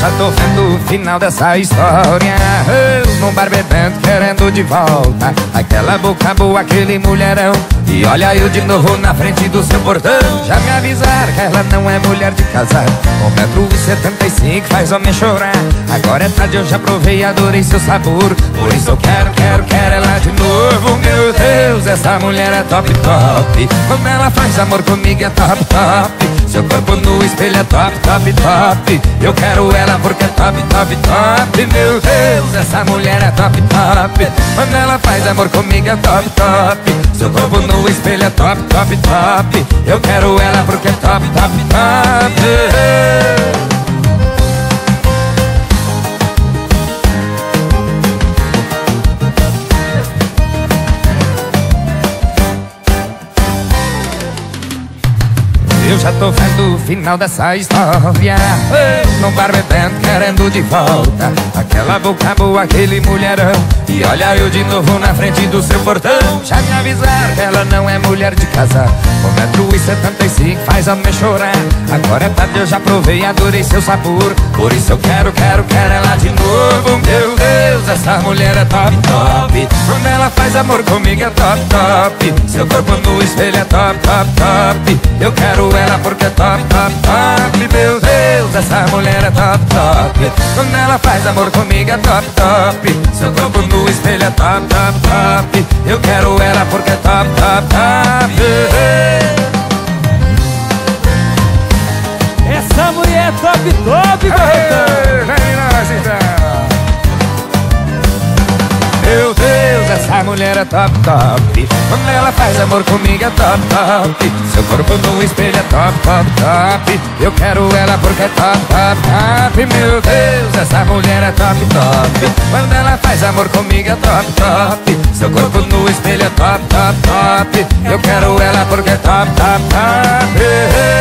já tô vendo o final dessa história. Eu num bar bebendo, querendo de volta aquela boca boa, aquele mulherão. E olha eu de novo na frente do seu portão. Já me avisaram que ela não é mulher de casar. 1,75 m faz homem chorar. Agora é tarde, eu já provei e adorei seu sabor. Por isso eu quero ela de novo. Meu Deus, essa mulher é top, top. Quando ela faz amor comigo é top, top. Seu corpo no espelho é top, top, top. Eu quero ela porque é top, top, top. Meu Deus, essa mulher é top, top. Quando ela faz amor comigo é top, top. Seu corpo no espelho é top, top, top. Eu quero ela porque é top, top, top. Eu já tô vendo o final dessa história. Num bar bebendo, querendo de volta aquela boca boa, aquele mulherão. E olha eu de novo na frente do seu portão. Já me avisaram que ela não é mulher de casar. 1,75 m faz homem chorar. Agora é tarde, eu já provei e adorei seu sabor. Por isso eu quero ela de novo. Meu Deus, essa mulher é top, top. Quando ela faz amor comigo é top, top. Seu corpo no espelho é top, top, top. Eu quero ela porque é top, top, top. Meu Deus, essa mulher é top, top. Quando ela faz amor comigo é top, top. Seu corpo no espelho é top, top, top. Eu quero ela porque é top, top, top. Essa mulher é top, top, vem nós então. Meu Deus, essa mulher é top, top. Quando ela faz amor comigo é top, top. Seu corpo no espelho é top, top, top. Eu quero ela porque é top, top, top. Meu Deus, essa mulher é top, top. Quando ela faz amor comigo é top, top. Seu corpo no espelho é top, top, top. Eu quero ela porque é top, top, top.